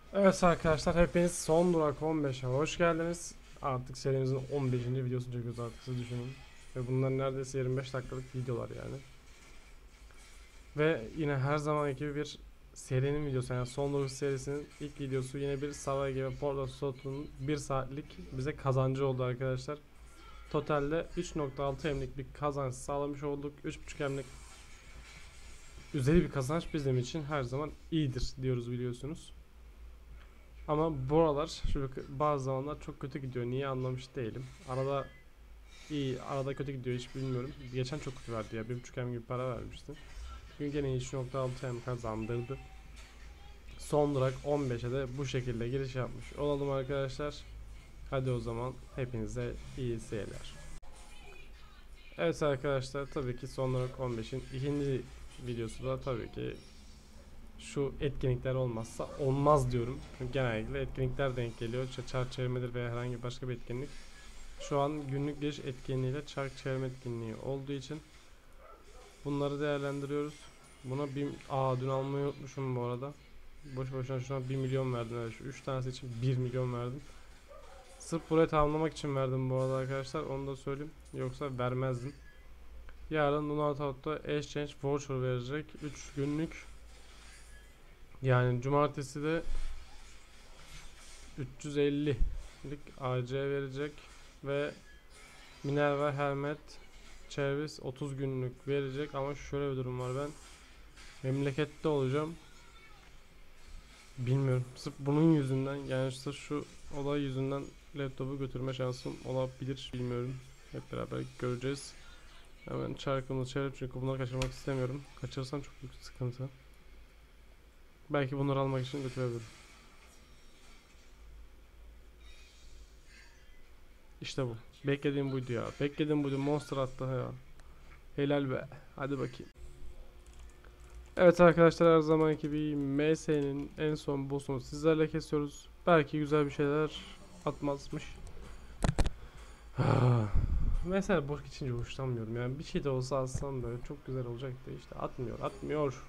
Evet arkadaşlar, hepiniz Son Durak 15'e hoş geldiniz. Artık serimizin 15. videosunu çekiyoruz, artık siz düşünün. Ve bunlar neredeyse 25 dakikalık videolar yani. Ve yine her zaman gibi bir serinin videosu, yani Son Durak serisinin ilk videosu yine bir Savage ve Porta Slot'un 1 saatlik bize kazancı oldu arkadaşlar. Totalde 3.6 emlik bir kazanç sağlamış olduk. 3.5 emlik üzeri bir kazanç bizim için her zaman iyidir diyoruz, biliyorsunuz. Ama bu aralar bazı zamanlar çok kötü gidiyor. Niye anlamış değilim. Arada iyi, arada kötü gidiyor, hiç bilmiyorum. Geçen çok kötü verdi ya. 1.5M gibi para vermişti. Bugün gene 3.6M kazandırdı. Son durak 15'e de bu şekilde giriş yapmış olalım arkadaşlar. Hadi o zaman hepinize iyi seyirler. Evet arkadaşlar, tabii ki son durak 15'in ikinci videosu da tabii ki şu etkinlikler olmazsa olmaz diyorum. Çünkü genellikle etkinlikler denk geliyor. Çark çevirmedir veya herhangi başka bir etkinlik. Şu an günlük giriş etkinliğiyle çark çevirme etkinliği olduğu için bunları değerlendiriyoruz. Buna bir dün almayı unutmuşum bu arada. Boş boşuna şu an 1 milyon verdim. Evet, şu 3 tanesi için 1 milyon verdim. Sırf burayı tamamlamak için verdim bu arada arkadaşlar. Onu da söyleyeyim. Yoksa vermezdim. Yarın Lunartout'ta Exchange Voucher verecek. 3 günlük. Yani cumartesi de 350'lik AC verecek ve Minerva Helmet Çervis 30 günlük verecek. Ama şöyle bir durum var, ben memlekette olacağım, bilmiyorum, sırf bunun yüzünden, yani sırf şu olay yüzünden laptopu götürme şansım olabilir, bilmiyorum, hep beraber göreceğiz. Hemen çarkımızı çevirip, çünkü bunları kaçırmak istemiyorum. Kaçırırsam çok büyük sıkıntı. Belki bunları almak için götürebilirim. İşte bu. Beklediğim buydu ya. Beklediğim buydu. Monster attı ya. Helal be. Hadi bakayım. Evet arkadaşlar, her zamanki gibi MS'nin en son boss'unu sizlerle kesiyoruz. Belki güzel bir şeyler atmazmış. Mesela boss geçince hoşlanmıyorum. Yani bir şey de olsa atsam böyle çok güzel olacaktı. İşte atmıyor.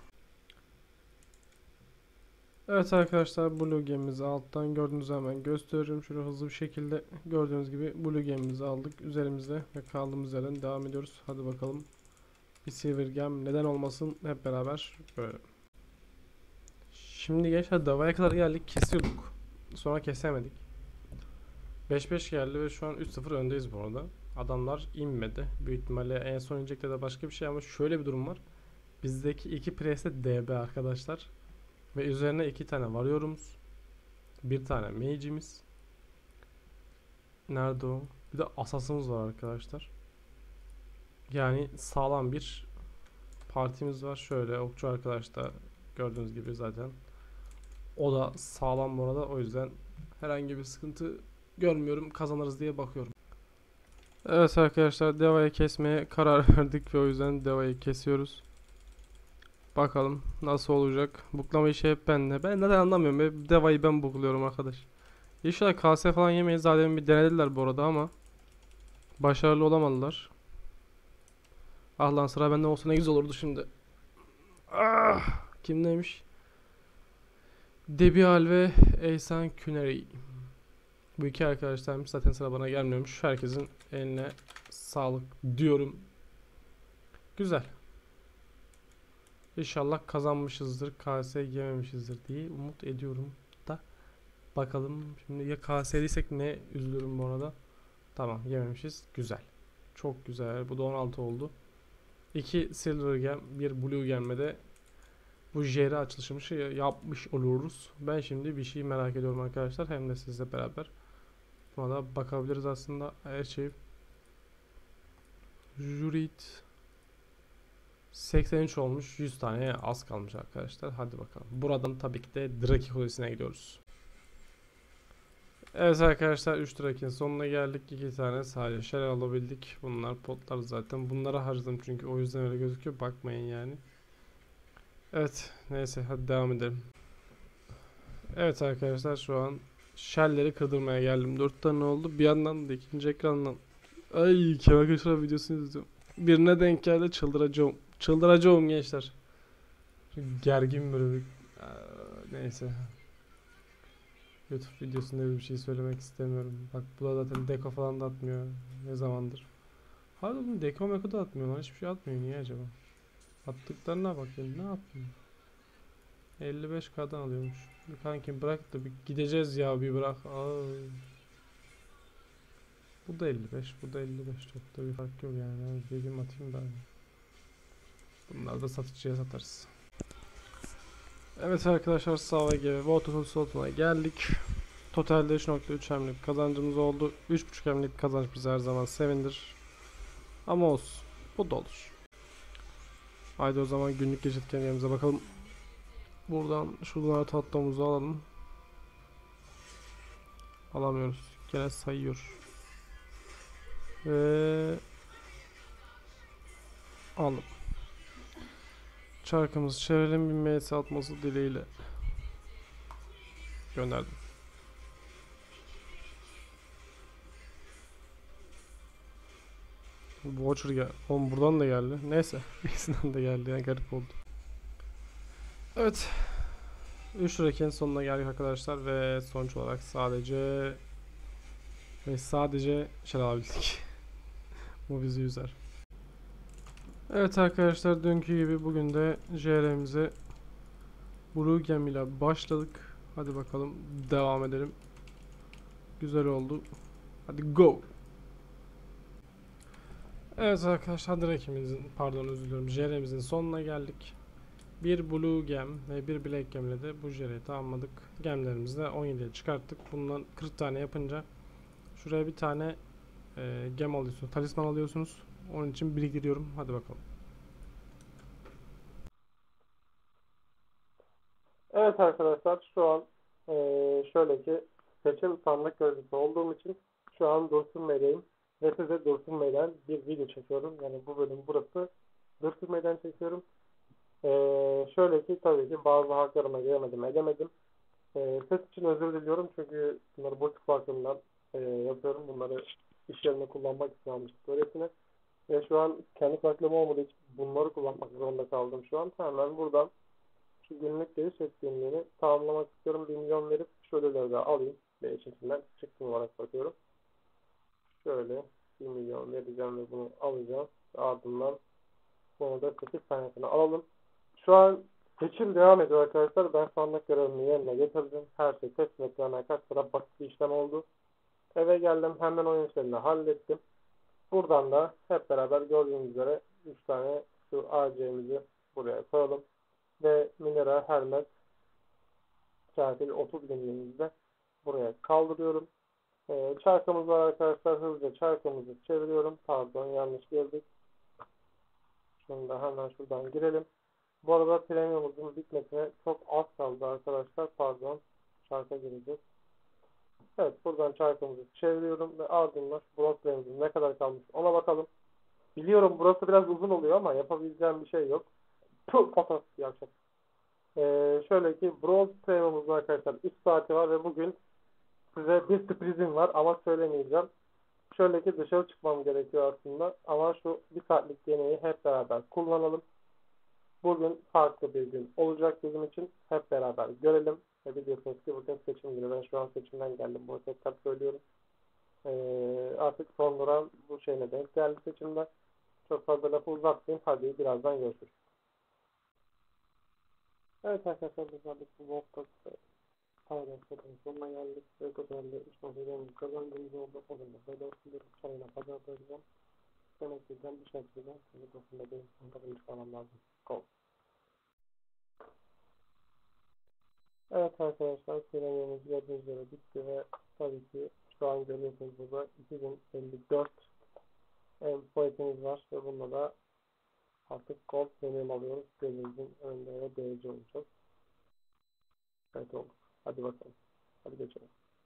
Evet arkadaşlar, Blue Game'imizi alttan gördüğünüz, hemen gösteriyorum. Şöyle hızlı bir şekilde gördüğünüz gibi Blue Game'imizi aldık üzerimizde ve kaldığımız yerden devam ediyoruz. Hadi bakalım. Bir Silver Gem neden olmasın, hep beraber böyle. Şimdi gençler, davaya kadar geldik, kesiyorduk. Sonra kesemedik. 5-5 geldi ve şu an 3-0 öndeyiz bu arada. Adamlar inmedi. Büyük ihtimalle en son inecekler de başka bir şey, ama şöyle bir durum var. Bizdeki iki preste DB arkadaşlar. Ve üzerine 2 tane varıyorumuz. Bir tane mage'imiz. Nerede o? Bir de asasımız var arkadaşlar. Yani sağlam bir partimiz var. Şöyle okçu arkadaş da gördüğünüz gibi zaten. O da sağlam bu arada. O yüzden herhangi bir sıkıntı görmüyorum. Kazanırız diye bakıyorum. Evet arkadaşlar, devayı kesmeye karar verdik ve o yüzden devayı kesiyoruz. Bakalım nasıl olacak. Buklama işi hep bende. Ben neden anlamıyorum. Hep devayı ben bukluyorum arkadaş. İnşallah KS falan yemeyiz. Zaten bir denediler bu arada ama başarılı olamadılar. Ah lan, sıra bende olsa ne güzel olurdu şimdi. Ah, kimdeymiş? Debial ve Eysan Küneri. Bu iki arkadaşlarmış. Zaten sıra bana gelmiyormuş. Herkesin eline sağlık diyorum. Güzel. İnşallah kazanmışızdır. KS yememişizdir diye umut ediyorum da. Bakalım şimdi, ya KS'liysek ne üzülürüm bu arada. Tamam, yememişiz. Güzel. Çok güzel. Bu da 16 oldu. 2 Silver Gem, 1 Blue Gem'de bu Jerry açılışımızı yapmış oluruz. Ben şimdi bir şey merak ediyorum arkadaşlar. Hem de sizle beraber. Buna da bakabiliriz aslında. Her şey. Jurit 83 olmuş. 100 tane az kalmış arkadaşlar. Hadi bakalım. Buradan tabii ki de Draki Kulesi'ne gidiyoruz. Evet arkadaşlar, 3 Draki'nin sonuna geldik. 2 tane sadece şer alabildik. Bunlar potlar zaten. Bunları harcadım çünkü, o yüzden öyle gözüküyor. Bakmayın yani. Evet, neyse, hadi devam edelim. Evet arkadaşlar, şu an shell'leri kırdırmaya geldim. 4 tane oldu. Bir yandan da ikinci ekrandan. Ay, Kemal Kılıçdaroğlu videosunu izliyorum. Birine denk geldi, çıldıracağım. Çıldıracağım gençler. Gergin böyle bir... Neyse. YouTube videosunda öyle bir şey söylemek istemiyorum. Bak bu da zaten deko falan da atmıyor. Ne zamandır. Hadi oğlum deko meko da atmıyorlar. Hiçbir şey atmıyor. Niye acaba? Attıklarına bakayım. Ne yaptın? 55K'dan alıyormuş. Bir kankim bırak da bir gideceğiz ya bir bırak. Aa. Bu da 55. Bu da 55. Çok da bir fark yok yani. Ben dedim atayım ben. Bunları da satıcıya satarız. Evet arkadaşlar Sava gibi Voto Slot'una geldik. Totalde 3.3 hemlik kazancımız oldu. 3.5 hemlik kazanç bizi her zaman sevindir. Ama olsun. Bu da olur. Haydi o zaman günlük geçirkenlerimize bakalım. Buradan şuradan tatlımuzu alalım. Alamıyoruz. Gene sayıyor. Ve aldım. Çarkımızı çevirelim bir MS atması dileğiyle. Gönderdim. Watcher gel. Oğlum buradan da geldi. Neyse. İkisinden de geldi. Yani garip oldu. Evet. 3 raketin sonuna geldik arkadaşlar ve sonuç olarak sadece alabildik. Bu bizi üzer. Evet arkadaşlar dünkü gibi bugün de JR'mize Blue Gem ile başladık. Hadi bakalım devam edelim. Güzel oldu. Hadi go. Evet arkadaşlar özür diliyorum JR'mizin sonuna geldik. Bir Blue Gem ve bir Black Gem ile de bu JR'yi tamamladık. Gemlerimizi de 17'ye çıkarttık. Bundan 40 tane yapınca şuraya bir tane gem alıyorsunuz. Talisman alıyorsunuz. Onun için biriktiriyorum. Hadi bakalım. Evet arkadaşlar şu an şöyle ki seçim sandık görevlisi olduğum için şu an Dursun Bey'deyim ve size Dursun Bey'den bir video çekiyorum. Yani bu bölüm burası. Dursun Bey'den çekiyorum. Şöyle ki tabii ki bazı haklarıma gelemedim edemedim. Ses için özür diliyorum çünkü bunları boşluk farkından yapıyorum. Bunları iş yerine kullanmak için almıştık öylesine. Ve şu an kendi farkım olmadığı için bunları kullanmak zorunda kaldım şu an. Hemen buradan şu günlük giriş etkinliğini tamamlamak istiyorum. 1 milyon verip şöyleleri de alayım. Ve içinden çıktım olarak bakıyorum. Şöyle 1 milyon vereceğim ve bunu alacağım. Ardından bunu da 8 tanesini alalım. Şu an seçim devam ediyor arkadaşlar. Ben sandık görevimi yerine getirdim. Her şey teslim etmeme kaç sıra basit bir işlem oldu. Eve geldim. Hemen oyun işlerini hallettim. Buradan da hep beraber gördüğünüz üzere 3 tane şu AC'mizi buraya koyalım. Ve Minera Hermes Katil 30 günlüğümüzde buraya kaldırıyorum. Çarkımız var arkadaşlar. Hızlıca çarkımızı çeviriyorum. Pardon yanlış girdik. Şunu da hemen şuradan girelim. Bu arada premiumumuzun bitmesine çok az kaldı arkadaşlar. Pardon. Çarka gireceğiz. Evet buradan çarkımızı çeviriyorum ve ardından bronz premiumumuz ne kadar kalmış ona bakalım. Biliyorum burası biraz uzun oluyor ama yapabileceğim bir şey yok. Fotoğraf yapacak. Şöyle ki bronz premiumumuz arkadaşlar 3 saati var ve bugün size bir sürprizim var ama söylemeyeceğim. Şöyle ki dışarı çıkmam gerekiyor aslında ama şu bir saatlik deneyi hep beraber kullanalım. Bugün farklı bir gün olacak bizim için. Hep beraber görelim. Ve biliyorsunuz ki bugün seçim günü. Ben şu an seçimden geldim. Bunu tekrar söylüyorum. Artık son duran bu şeyine denk geldi seçimler. Çok fazla lafı uzatmayayım. Hadi birazdan görüşürüz. Evet arkadaşlar biz artık bu hafta paylaşımın sonuna geldik. Ve totalde 3.7 kazandığımız oldu. O zaman da 4 çayına kazandıracağım. Demek ki ben bir şekilde seni dostumda benim sonunda çıkarmam lazım. Go. Evet arkadaşlar serüvenimiz gördüğünüz üzere bitti ve tabii ki şu an görüyorsunuz burada 2054 pointimiz var ve bununla da artık gold premium alıyoruz. Gözümüzün önünde ve derece olacak. Evet oldu. Hadi bakalım. Hadi geçelim.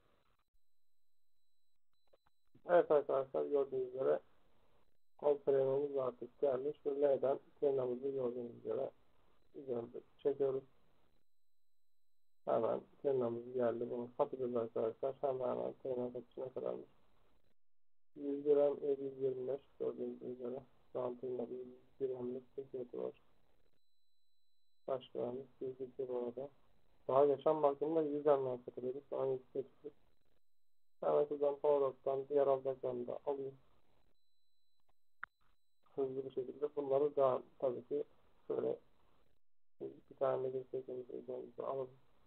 Evet arkadaşlar gördüğünüz üzere gold premiumumuz artık gelmiş ve L'den premiumumuzu gördüğünüz üzere üzerinde çekiyoruz. Hemen premiumumuz geldi. Bunu satacağız arkadaşlar. Hemen premium satışına kadarmış. 100 gram 725 gördüğünüz üzere. Şu an tırnaklı 100 gramlık bir fiyatı var. Kaç gramlık 102 bu arada. Daha geçen baktığımda 100 yandan satılıyorduk. Şu an 108. Hemen şuradan Powerup'tan diğer alacaklarını da alayım. Hızlı bir şekilde bunları da tabii ki şöyle bir tane de gösterdiğimizi alalım.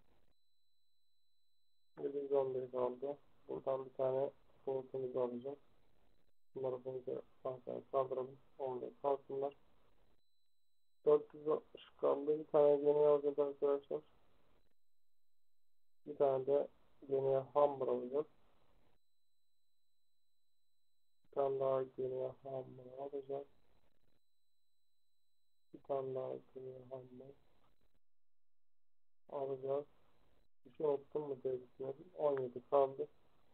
111 kaldı. Buradan bir tane forkumuzu alacağım. Bunları bunu kaldıralım. 15 kalsınlar. 460 kaldı. Bir tane yeni alacağız arkadaşlar. Bir tane de yeni hammer alacağız. Bir tane daha yeni hammer alacağız. Bir tane daha yeni hammer alacağız. Bir şey unuttum mu diye düşünüyorum. 17 kaldı.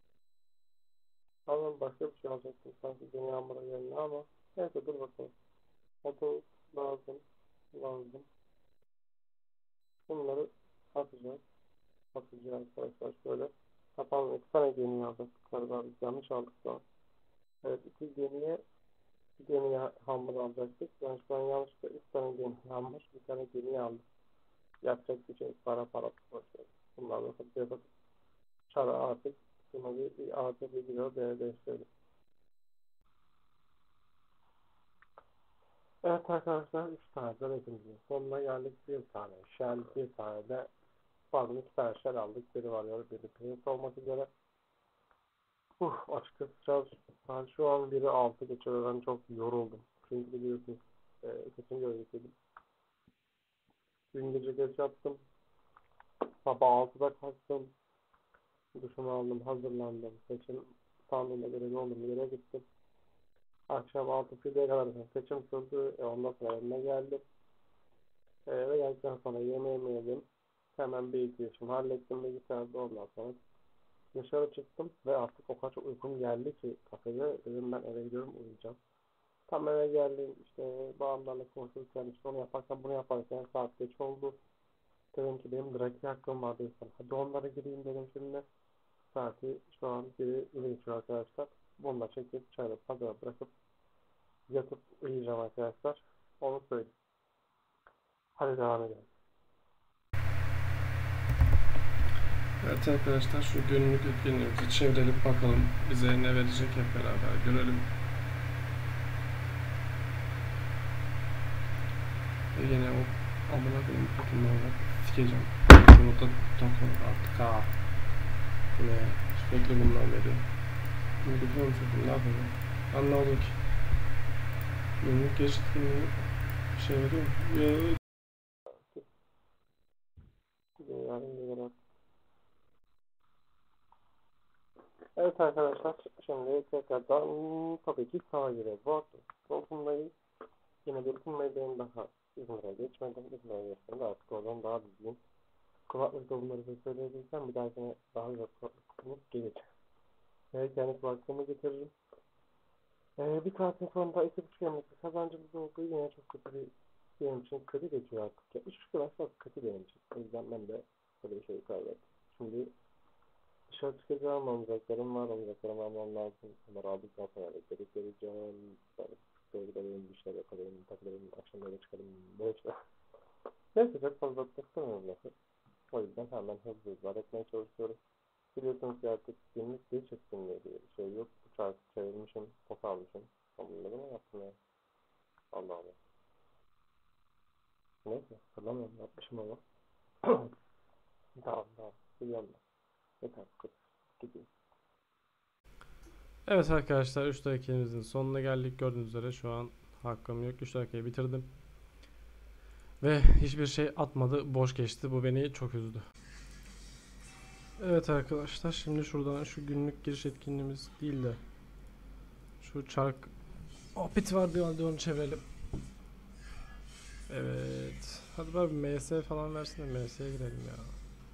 Hemen başka bir şey alacaktım sanki yeni hammer'a yerine ama neyse dur bakalım. Motor lazım. Lazım. Bunları atacağız. Atacağız arkadaşlar şöyle. Kapanma 2 tane gemi aldık. Galiba biz yanlış aldık şu an. Evet 2 gemiye bir gemi hamur alacaktık. Ben şu an yanlışlıkla 3 tane gemi hamur, bir tane gemi aldım. Yapacak bir şey para boşver. Bunlarla yapıp çara artık şuna bir artı bir kilo değiştirelim. Evet arkadaşlar 3 tane de hepimizin sonuna geldik. Bir tane shell, bir tane de pardon 2 tane shell aldık. Biri var ya biri print olmak üzere. Açıkçası biraz ben şu an biri 6 geçiyor. Ben çok yoruldum. Çünkü biliyorsunuz kaçıncı öğretiydim. Dün gece geç yattım. Sabah 6'da kalktım. Duşumu aldım, hazırlandım. Seçim sandığında göre oldum, yere gittim. Akşam 6'ya kadar seçim sürdü. Ondan sonra evime geldim. Eve geldikten sonra yemeğimi yedim. Hemen bir iki işimi hallettim bilgisayarda ondan sonra dışarı çıktım ve artık o kadar çok uykum geldi ki kafede dedim ben eve gidiyorum uyuyacağım. Tam eve geldim işte bağımlarla konuşurken işte onu yaparken bunu yaparken saat geç oldu. Dedim ki benim Draki hakkım vardı insan. Hadi onlara gireyim dedim şimdi. Saati şu an biri geçiyor arkadaşlar. Bunu da çekip çayla hazır bırakıp yatıp uyuyacağım arkadaşlar. Onu söyleyeyim. Hadi devam edelim. Evet arkadaşlar şu günlük etkinliğimizi çevirelim bakalım bize ne verecek hep beraber görelim. Yine o amına koyayım takımlarla sikeceğim. Bunu da takım artık ha. Bu ne? Sürekli bundan veriyor. Bunu götürüyor musun? Ne yapayım? Anlamadım ki. Günlük giriş etkinliği bir şey veriyor mu? Evet arkadaşlar şimdi tekrardan tabii ki sağa giriyoruz. Bu hafta Dolphin'dayız. Yine Dolphin'dayı benim daha İzmir'e geçmedim. İzmir'e geçtiğimde artık oradan daha düzgün kulaklık dolumları da söyleyebilirsem bir dahakine daha güzel kulaklık gelir. Evet yani kulaklığımı getiririm. Bir saatin sonunda 2,5 yemekli kazancımız olduğu yine çok kötü benim için kötü geçiyor artık. Ya 3,5 kadar çok kötü benim için. O yüzden ben de böyle bir şey kaybettim. Şimdi dışarı çıkacağım, alacaklarım var, alacaklarım almam lazım. Onları aldıktan sonra geri geleceğim. Böyle gidelim, bir şeyler yapalım, takılalım, akşamları çıkalım, böyle şeyler. Neyse çok fazla tutmuyorum lafı. O yüzden hemen hızlı etmeye çalışıyorum. Biliyorsunuz ki artık günlük bir etkinliği diye bir şey yok. Bu çarkı çevirmişim, pot almışım. Bunları mı yaptım ya? Allah Allah. Neyse, hatırlamıyorum yapmışım ama. Tamam. Biliyorum ben. Yeter, gideyim. Evet arkadaşlar 3 dakikamızın sonuna geldik. Gördüğünüz üzere şu an hakkım yok. 3 dakikayı bitirdim. Ve hiçbir şey atmadı. Boş geçti. Bu beni çok üzdü. Evet arkadaşlar şimdi şuradan şu günlük giriş etkinliğimiz değil de şu çark opit var diyor, hadi onu çevirelim. Evet. Hadi bari MS falan versin de MS'ye girelim ya.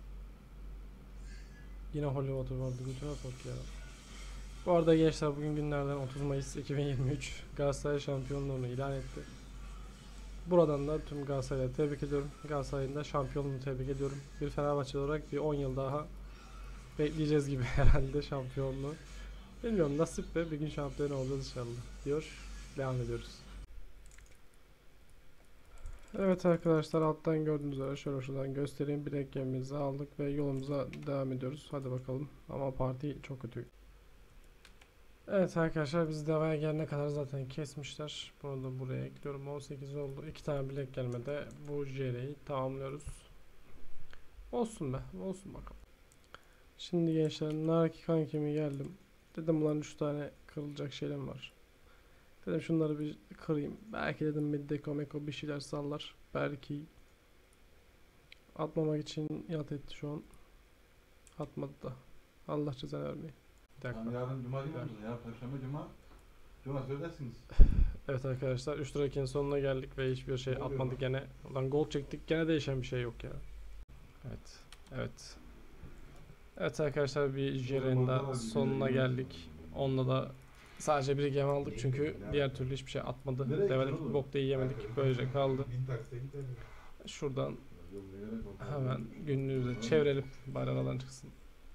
Yine Hollywood vardı. Götüne bak ya. Bu arada gençler bugün günlerden 30 Mayıs 2023 Galatasaray şampiyonluğunu ilan etti. Buradan da tüm Galatasaray'ı tebrik ediyorum. Galatasaray'ın da şampiyonluğunu tebrik ediyorum. Bir Fenerbahçe olarak bir 10 yıl daha bekleyeceğiz gibi herhalde şampiyonluğu. Bilmiyorum, nasip ve bir gün şampiyon olacağız inşallah diyor. Devam ediyoruz. Evet arkadaşlar, alttan gördüğünüz üzere şöyle şuradan göstereyim. Bilek gemimizi aldık ve yolumuza devam ediyoruz. Hadi bakalım. Ama parti çok kötü. Evet arkadaşlar, biz devaya gelene kadar zaten kesmişler. Bunu da buraya ekliyorum. 18 oldu. 2 tane bilek gelmede bu JR'yi tamamlıyoruz. Olsun be. Olsun bakalım. Şimdi gençler, Narki kankimi geldim. Dedim ulan 3 tane kırılacak şeyim var. Dedim şunları bir kırayım. Belki dedim bir deko bir şeyler sallar. Belki atmamak için inat etti şu an. Atmadı da. Allah cezanı vermeyi. Bir dakika. Tamam, yarın cuma değil Bir mi? Ya perşembe cuma. Cuma söylersiniz. Evet arkadaşlar, 3 lirakin sonuna geldik ve hiçbir şey Ne oluyor atmadık lan? gene. Ulan gol çektik, gene değişen bir şey yok ya. Evet. Evet. Evet arkadaşlar, bir Jiren'in daha sonuna geldik. Onunla da sadece bir gem aldık çünkü diğer türlü hiçbir şey atmadı. Nereye Develik gidiyorsun bir bok da yiyemedik. Böylece kaldı. Bin taksite gidelim. Şuradan Yok, ne gerek var? hemen günlüğümüze çevirelim. Bari aradan çıksın.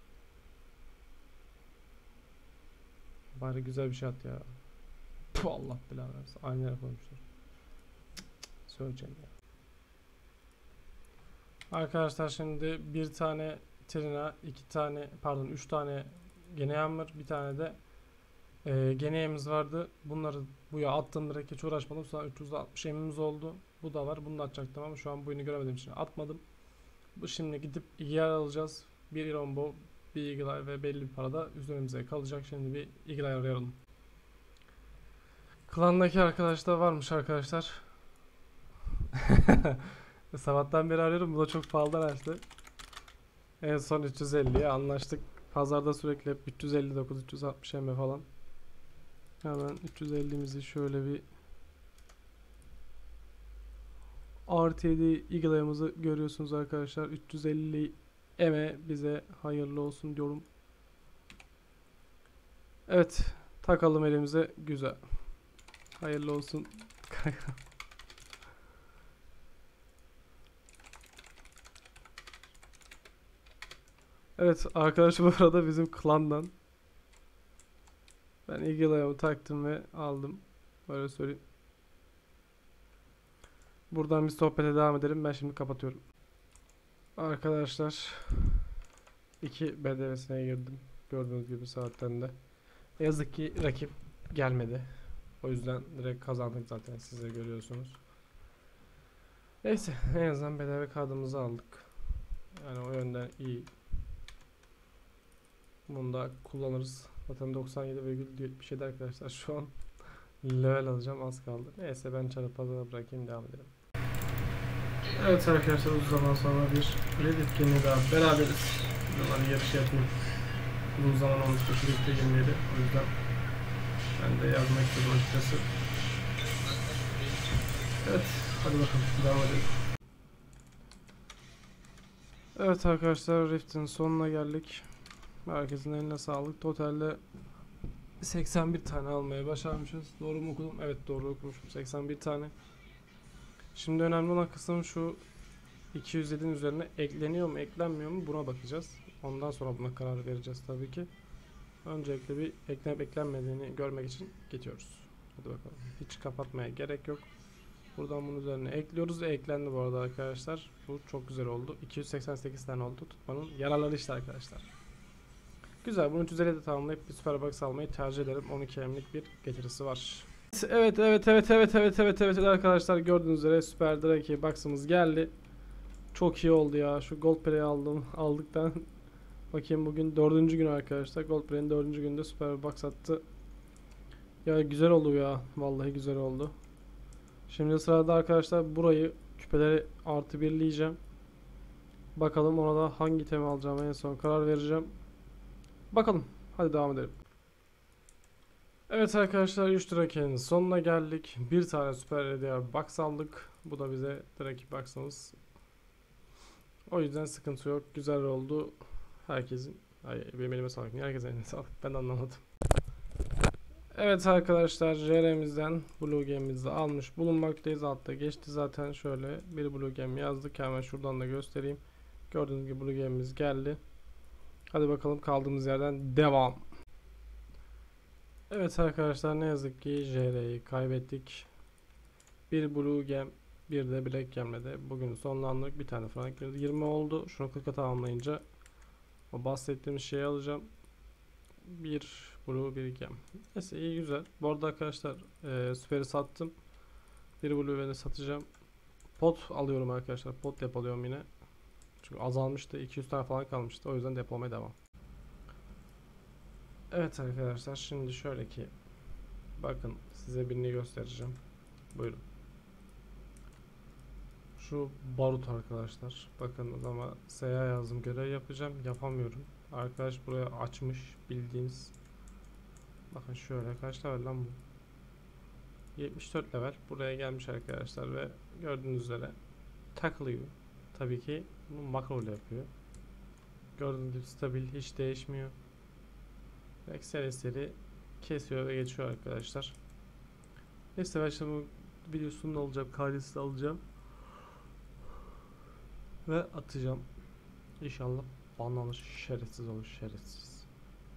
Bari güzel bir şey at ya. Puh, Allah belanı versin. Aynı yere koymuşlar. Söyleyeceğim ya. Arkadaşlar şimdi bir tane Trina, iki tane pardon 3 tane gene hammer, bir tane de geneğimiz vardı. Bunları buya attım, direkt hiç uğraşmadım. Sonra 360 emimiz oldu. Bu da var. Bunu da atacaktım ama şu an buyunu göremediğim için atmadım. Bu şimdi gidip yer alacağız. Bir Irombo, bir Eagle Eye ve belli bir parada üzerimize kalacak. Şimdi bir Eagle Eye arayalım. Klandaki arkadaşlar varmış arkadaşlar. Sabahtan beri arıyorum. Bu da çok pahalıdan açtı. En son 350'ye anlaştık. Pazarda sürekli hep 359, 360 M falan. Hemen 350'mizi şöyle bir RTD Eagle Eye'ımızı görüyorsunuz arkadaşlar. 350 M'e bize hayırlı olsun diyorum. Evet, takalım elimize, güzel. Hayırlı olsun. Evet, arkadaş bu arada bizim klandan. Ben Eagle Eye'ımı taktım ve aldım. Böyle söyleyeyim. Buradan bir sohbete devam edelim. Ben şimdi kapatıyorum. Arkadaşlar, 2 BDV'sine girdim. Gördüğünüz gibi saatten de. Yazık ki rakip gelmedi. O yüzden direkt kazandık zaten, siz de görüyorsunuz. Neyse, en azından BDV kartımızı aldık. Yani o yönden iyi. Bunu da kullanırız. Zaten 97,77 arkadaşlar şu an. Level alacağım, az kaldı. Neyse, ben çarpı pazara bırakayım, devam edelim. Evet arkadaşlar, uzun zaman sonra bir Reddit günü daha beraberiz. Buraları yarış yapayım. Uzun zaman olmuştu birlikte girmeyeli. O yüzden ben de yazmak istedim açıkçası. Evet, hadi bakalım devam edelim. Evet arkadaşlar, Rift'in sonuna geldik. Herkesin eline sağlık. Totalde 81 tane almaya başarmışız. Doğru mu okudum? Evet, doğru okumuşum. 81 tane. Şimdi önemli olan kısım şu: 207'nin üzerine ekleniyor mu eklenmiyor mu, buna bakacağız. Ondan sonra buna karar vereceğiz tabii ki. Öncelikle bir eklenip eklenmediğini görmek için geçiyoruz. Hadi bakalım. Hiç kapatmaya gerek yok. Buradan bunun üzerine ekliyoruz ve eklendi bu arada arkadaşlar. Bu çok güzel oldu. 288 tane oldu. Tutmanın yararları işte arkadaşlar. Güzel. Bunu 350'de tamamlayıp bir süper box almayı tercih ederim. 12 emlik bir getirisi var. Evet arkadaşlar, gördüğünüz üzere Super Drake box'ımız geldi. Çok iyi oldu ya. Şu Gold Play'i aldıktan bakayım, bugün 4. gün arkadaşlar. Gold Play'in 4. günde Super Box attı. Ya güzel oldu ya. Vallahi güzel oldu. Şimdi sırada arkadaşlar burayı, küpeleri artı birleyeceğim. Bakalım ona da hangi temi alacağım, en son karar vereceğim. Bakalım. Hadi devam edelim. Evet arkadaşlar, 3 Drake'nin sonuna geldik. Bir tane Super Radial Box aldık. Bu da bize Drake Box'ımız. O yüzden sıkıntı yok. Güzel oldu. Herkesin, benim elime sağlık. Niye herkesin eline sağlık? Ben anlamadım. Evet arkadaşlar, JR'mizden Blue Game'imizi almış bulunmaktayız. Altta geçti zaten, şöyle bir Blue Game yazdık. Hemen şuradan da göstereyim. Gördüğünüz gibi Blue Game'imiz geldi. Hadi bakalım, kaldığımız yerden devam. Evet arkadaşlar, ne yazık ki JR'yi kaybettik. Bir Blue Gem Bir de bilek gelmedi. Bugün sonlandırdık. Bir tane frank girdi. 20 oldu. Şunu 40'a tamamlayınca o bahsettiğimiz şeyi alacağım. Bir blue bir gem. Neyse iyi güzel. Bu arada arkadaşlar süperi sattım. Bir blue beni satacağım. Pot alıyorum arkadaşlar. Pot depoluyorum yine. Çünkü azalmıştı. 200 tane falan kalmıştı. O yüzden depolamaya devam. Evet arkadaşlar şimdi şöyle ki bakın size birini göstereceğim. Buyurun. Şu barut arkadaşlar. Bakın ama SEA yazdım. Görev yapacağım. Yapamıyorum. Arkadaş buraya açmış bildiğiniz. Bakın şöyle kaç level lan bu? 74 level. Buraya gelmiş arkadaşlar ve gördüğünüz üzere takılıyor. Tabii ki bunu makro ile yapıyor. Gördüğünüz gibi stabil, hiç değişmiyor. Ve seri seri kesiyor ve geçiyor arkadaşlar. Neyse ben şimdi bu videosunu alacağım, kaydını alacağım ve atacağım. İnşallah banlanır, şerefsiz olur, şerefsiz.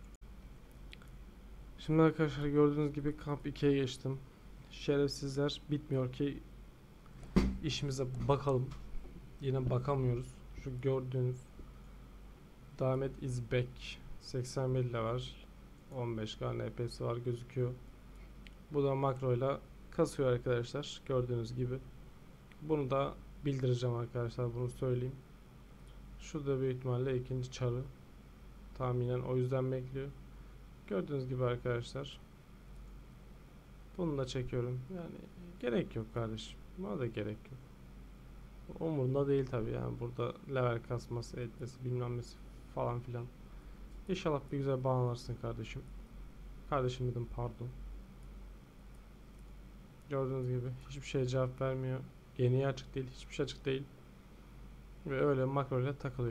Şimdi arkadaşlar gördüğünüz gibi kamp 2'ye geçtim. Şerefsizler bitmiyor ki işimize bakalım. Yine bakamıyoruz. Şu gördüğünüz Damet is back. 81 level. 15k NP'si var gözüküyor. Bu da makroyla kasıyor arkadaşlar. Gördüğünüz gibi. Bunu da bildireceğim arkadaşlar. Bunu söyleyeyim. Şurada büyük ihtimalle ikinci çarı. Tahminen o yüzden bekliyor. Gördüğünüz gibi arkadaşlar. Bunu da çekiyorum. Yani gerek yok kardeşim. Buna da gerek yok. Umurunda değil tabi yani burada level kasması etmesi bilmem nesi falan filan. İnşallah bir güzel bağlanırsın kardeşim. Kardeşim dedim pardon. Gördüğünüz gibi hiçbir şeye cevap vermiyor. Yeni açık değil, hiçbir şey açık değil. Ve öyle makro ile takılıyor.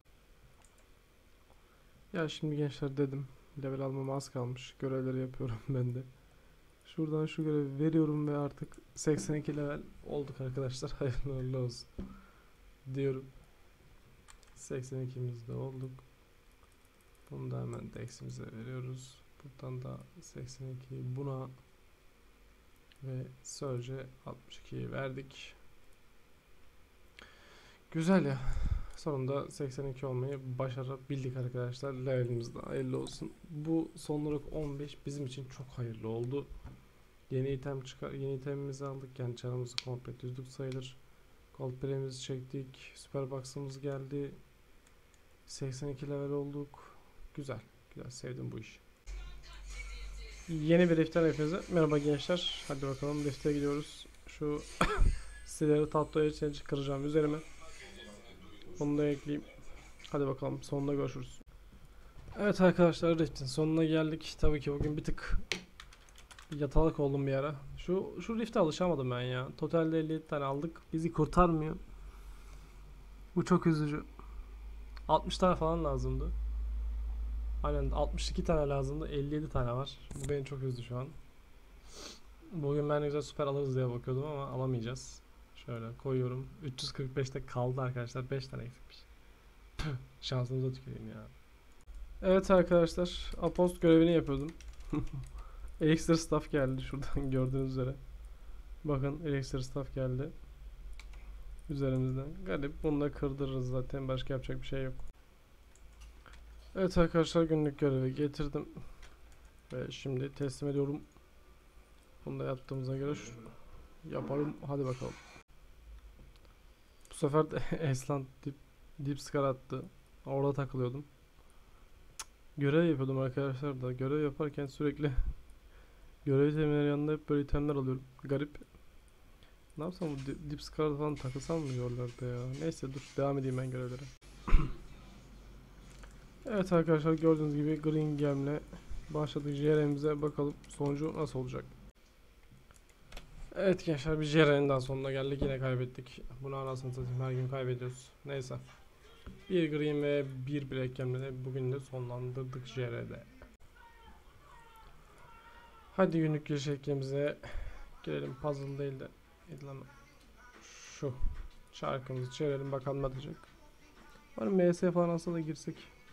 Ya şimdi gençler dedim. Level almama az kalmış. Görevleri yapıyorum ben de. Şuradan şu görevi veriyorum ve artık 82 level olduk arkadaşlar. Hayırlı uğurlu olsun diyorum. 82'mizde olduk. Bunu da hemen Dex'imize veriyoruz. Buradan da 82'yi buna ve Surge'e 62'yi verdik. Güzel ya. Sonunda 82 olmayı başarabildik arkadaşlar. Levelimiz de hayırlı olsun. Bu son olarak 15 bizim için çok hayırlı oldu. Yeni item yeni itemimizi aldık. Yani çarımızı komple düzdük sayılır. Gold Premium'imizi çektik. Super Box'ımız geldi. 82 level olduk. Güzel. Güzel. Sevdim bu işi. Yeni bir riften hepinize. Merhaba gençler. Hadi bakalım rift'e gidiyoruz. Şu siteleri tatlıya içince kıracağım üzerime. Onu da ekleyeyim. Hadi bakalım sonunda görüşürüz. Evet arkadaşlar rift'in sonuna geldik. Tabii ki bugün bir tık yatalak oldum bir ara. Şu rift'e alışamadım ben ya. Totalde 57 tane aldık. Bizi kurtarmıyor. Bu çok üzücü. 60 tane falan lazımdı. Aynen 62 tane lazımdı. 57 tane var. Bu beni çok üzdü şu an. Bugün ben güzel süper alırız diye bakıyordum ama alamayacağız. Şöyle koyuyorum. 345'te kaldı arkadaşlar. 5 tane eksikmiş. Şansımıza tüküreyim ya. Evet arkadaşlar. Apost görevini yapıyordum. Elixir staff geldi şuradan gördüğünüz üzere. Bakın Elixir staff geldi. Üzerimizden. Garip. Bunu da kırdırırız zaten. Başka yapacak bir şey yok. Evet arkadaşlar günlük görevi getirdim. Ve şimdi teslim ediyorum. Bunu da yaptığımıza göre yaparım. Hadi bakalım. Bu sefer de Esland dip scar attı. Orada takılıyordum. Görev yapıyordum arkadaşlar da. Görev yaparken sürekli görev itemleri yanında hep böyle itemler alıyorum. Garip. Ne yapsam bu dip scar falan takılsam mı yollarda ya? Neyse dur devam edeyim ben görevlere. Evet arkadaşlar gördüğünüz gibi Green Gem'le başladık. JR'mize bakalım sonucu nasıl olacak. Evet gençler bir JR'nin daha sonuna geldik. Yine kaybettik. Bunu anasını satayım her gün kaybediyoruz. Neyse. Bir Green ve bir Black Gem'le de bugün de sonlandırdık JR'de. Hadi günlük giriş şeklimize girelim. Puzzle değil de şu şarkımızı çevirelim bakalım ne atacak. Var MS falan alsa da girsek.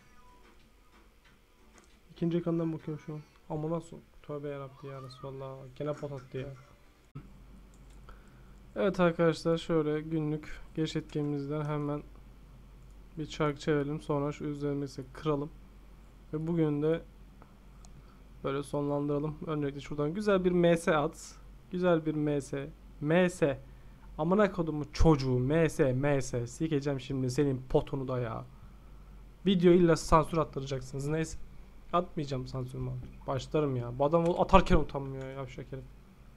İkinci ekrandan bakıyorum şu an. Ama nasıl? Tövbe yarabbi ya Resulallah. Gene pot attı ya. Evet arkadaşlar, şöyle günlük giriş etkinliğimizden hemen bir çark çevirelim, sonra şu üzerimizi kıralım ve bugün de böyle sonlandıralım. Öncelikle şuradan güzel bir MS at. Güzel bir MS. MS. Amına kodumu çocuğu. MS. Sikeceğim şimdi senin potunu da ya. Video illa sansür attıracaksınız. Neyse. Atmayacağım sansür mü? Başlarım ya. Bu adam atarken utanmıyor ya, yavşak herif.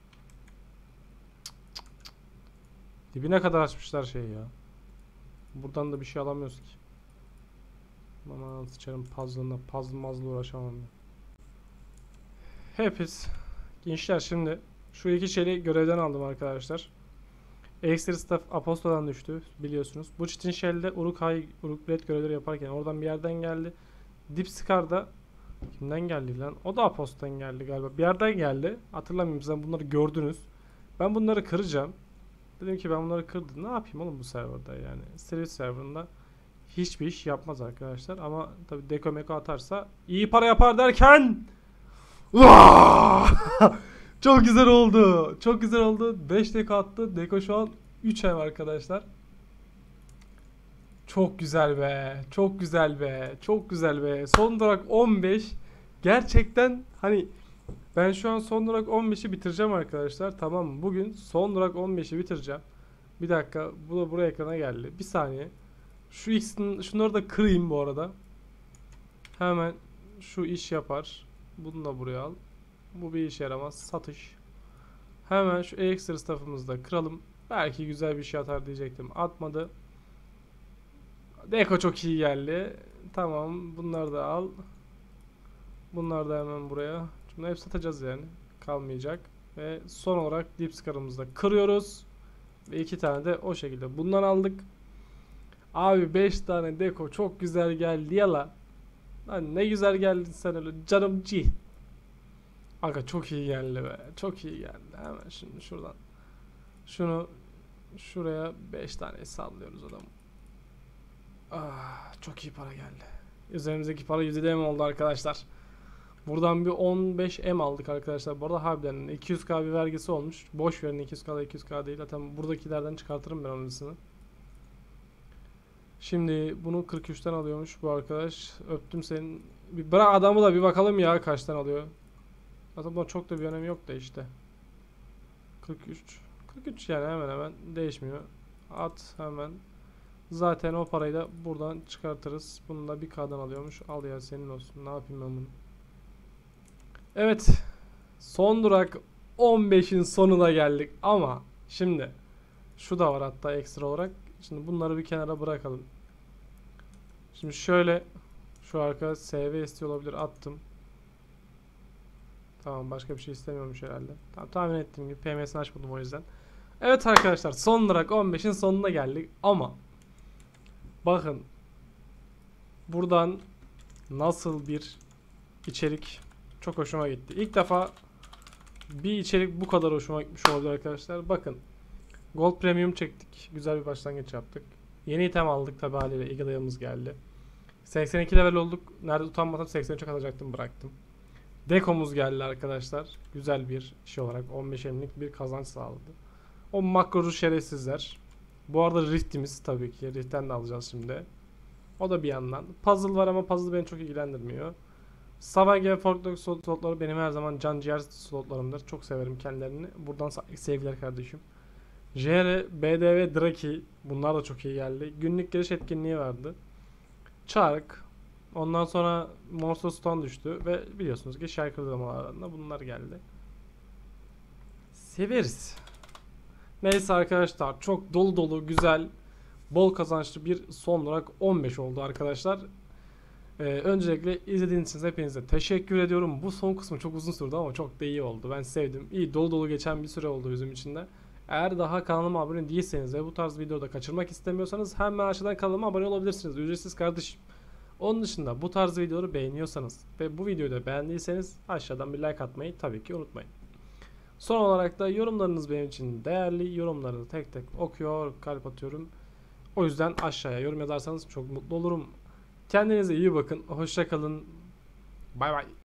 Dibine kadar açmışlar şeyi ya. Buradan da bir şey alamıyoruz ki. Aman sıçarım puzzle'ına. Puzzle uğraşamam ya. Hepiniz gençler, şimdi şu iki şeyi görevden aldım arkadaşlar. Extra Staff Apostol'dan düştü biliyorsunuz. Bu çitin shell'de Uruk-hai görevleri yaparken oradan bir yerden geldi. Deep Scar'da kimden geldi lan? O da Apostol'dan geldi galiba. Bir yerden geldi. Hatırlamıyorum, siz bunları gördünüz. Ben bunları kıracağım. Dedim ki ben bunları kırdım. Ne yapayım oğlum bu serverda yani. Service serverında hiçbir iş yapmaz arkadaşlar. Ama tabi deko meko atarsa iyi para yapar derken çok güzel oldu. Çok güzel oldu. 5 deko attı. Deko şu an 3 ev arkadaşlar. Çok güzel be. Çok güzel be. Çok güzel be. Son durak 15. Gerçekten hani ben şu an son durak 15'i bitireceğim arkadaşlar. Tamam mı? Bugün son durak 15'i bitireceğim. Bir dakika. Bu da buraya ekrana geldi. Bir saniye. Şu ikisini, şunları da kırayım bu arada. Hemen şu iş yapar. Bunu da buraya al. Bu bir işe yaramaz. Satış. Hemen şu extra staff'ımızı da kıralım. Belki güzel bir şey atar diyecektim. Atmadı. Deko çok iyi geldi. Tamam. Bunları da al. Bunları da hemen buraya. Bunları hep satacağız yani. Kalmayacak. Ve son olarak Deep Scar'ımızı da kırıyoruz. Ve 2 tane de o şekilde bundan aldık. Abi 5 tane deko çok güzel geldi ya la. Lan ne güzel geldin sen öyle canımcı. Aga çok iyi geldi be. Çok iyi geldi. Hemen şimdi şuradan. Şunu şuraya 5 tane sallıyoruz adam. Ah, çok iyi para geldi. Üzerimizdeki para %M oldu arkadaşlar. Buradan bir 15M aldık arkadaşlar. Bu arada harbiden 200k bir vergisi olmuş. Boş verin, 200k da 200k değil. Zaten buradakilerden çıkartırım ben onusunu. Şimdi bunu 43'ten alıyormuş bu arkadaş. Öptüm senin. Bir bırak adamı da bir bakalım ya kaçtan alıyor. Zaten buna çok da bir önemi yok da işte. 43. 43 yani hemen hemen değişmiyor. At hemen. Zaten o parayı da buradan çıkartırız. Bunu da bir K'dan alıyormuş. Al ya senin olsun. Ne yapayım ben bunu. Evet. Son durak 15'in sonuna geldik. Ama şimdi şu da var hatta ekstra olarak. Şimdi bunları bir kenara bırakalım. Şimdi şöyle şu arka SV istiyor olabilir. Attım. Tamam, başka bir şey istemiyormuş herhalde. Tamam, tahmin ettiğim gibi PMS'ini açmadım o yüzden. Evet arkadaşlar, son durak 15'in sonuna geldik ama bakın buradan nasıl bir içerik çok hoşuma gitti. İlk defa bir içerik bu kadar hoşuma gitmiş oldu arkadaşlar. Bakın Gold Premium çektik. Güzel bir başlangıç yaptık. Yeni item aldık tabi haliyle. Eagle'ımız geldi. 82 level olduk. Nerede utanmadan 83'e kalacaktım, bıraktım. Dekomuz geldi arkadaşlar. Güzel bir şey olarak 15 emlik bir kazanç sağladı. O makrocu şerefsizler. Bu arada Rift'imiz tabii ki. Rift'ten de alacağız şimdi. O da bir yandan. Puzzle var ama puzzle beni çok ilgilendirmiyor. Savage ve Fortnite slotları benim her zaman can ciğer slotlarımdır. Çok severim kendilerini. Buradan sevgiler kardeşim. JR, BDV, Draki. Bunlar da çok iyi geldi. Günlük giriş etkinliği vardı. Çark. Ondan sonra Monster Stone düştü. Ve biliyorsunuz ki şarkı uygulamalarında bunlar geldi. Severiz. Neyse arkadaşlar. Çok dolu dolu, güzel, bol kazançlı bir son olarak 15 oldu arkadaşlar. Öncelikle izlediğiniz için hepinize teşekkür ediyorum. Bu son kısmı çok uzun sürdü ama çok da iyi oldu. Ben sevdim. İyi, dolu dolu geçen bir süre oldu bizim için de. Eğer daha kanalıma abone değilseniz ve bu tarz videoda kaçırmak istemiyorsanız hemen aşağıdan kanalıma abone olabilirsiniz. Ücretsiz kardeşim. Onun dışında bu tarz videoları beğeniyorsanız ve bu videoyu da beğendiyseniz aşağıdan bir like atmayı tabii ki unutmayın. Son olarak da yorumlarınız benim için değerli. Yorumları tek tek okuyor, kalp atıyorum. O yüzden aşağıya yorum yazarsanız çok mutlu olurum. Kendinize iyi bakın. Hoşça kalın. Bay bay.